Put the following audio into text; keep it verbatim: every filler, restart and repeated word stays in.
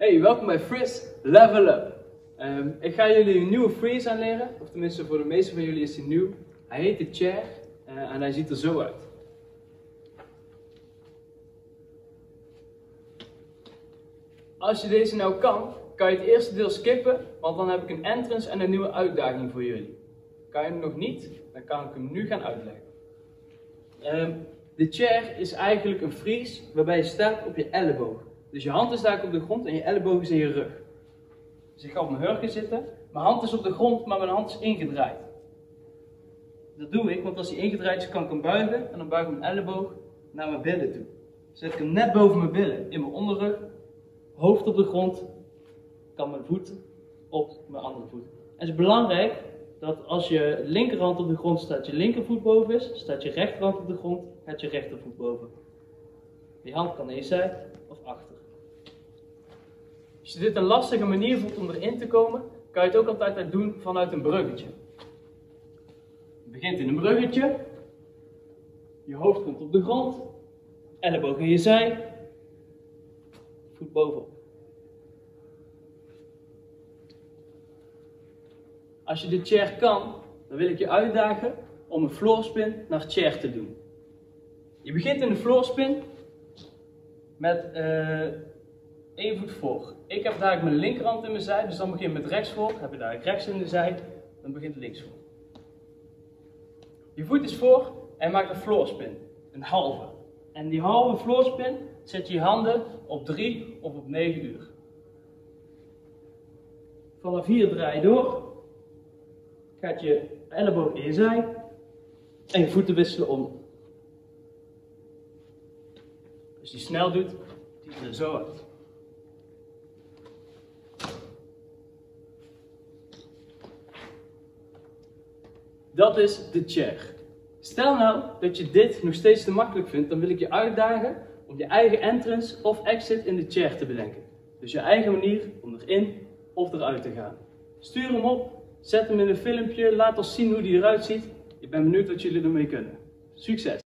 Hey, welkom bij Freeze Level Up. Um, ik ga jullie een nieuwe freeze aanleren, of tenminste voor de meeste van jullie is hij nieuw. Hij heet de chair uh, en hij ziet er zo uit. Als je deze nou kan, kan je het eerste deel skippen, want dan heb ik een entrance en een nieuwe uitdaging voor jullie. Kan je hem nog niet, dan kan ik hem nu gaan uitleggen. Um, de chair is eigenlijk een freeze waarbij je staat op je elleboog. Dus je hand is daar op de grond en je elleboog is in je rug. Dus ik ga op mijn hurken zitten, mijn hand is op de grond, maar mijn hand is ingedraaid. Dat doe ik, want als hij ingedraaid is, kan ik hem buigen en dan buig ik mijn elleboog naar mijn billen toe. Zet ik hem net boven mijn billen, in mijn onderrug, hoofd op de grond, kan mijn voet op mijn andere voet. En het is belangrijk dat als je linkerhand op de grond staat, je linkervoet boven is, staat je rechterhand op de grond, gaat je rechtervoet boven. Die hand kan in je zij of achter. Als je dit een lastige manier voelt om erin te komen, kan je het ook altijd doen vanuit een bruggetje. Je begint in een bruggetje, je hoofd komt op de grond, elleboog in je zij, voet bovenop. Als je de chair kan, dan wil ik je uitdagen om een floor spin naar chair te doen. Je begint in de floor spin met uh, één voet voor. Ik heb daar mijn linkerhand in mijn zij, dus dan begin ik met rechts voor. Heb je daar rechts in de zij, dan begint links voor. Je voet is voor en maakt een floor spin, een halve. En die halve floor spin zet je je handen op drie of op negen uur. Vanaf hier draai je door. Gaat je elleboog in je zij en je voeten wisselen om. Als je die snel doet, ziet het er zo uit. Dat is de chair. Stel nou dat je dit nog steeds te makkelijk vindt, dan wil ik je uitdagen om je eigen entrance of exit in de chair te bedenken. Dus je eigen manier om erin of eruit te gaan. Stuur hem op. Zet hem in een filmpje, laat ons zien hoe die eruit ziet. Ik ben benieuwd wat jullie ermee kunnen. Succes!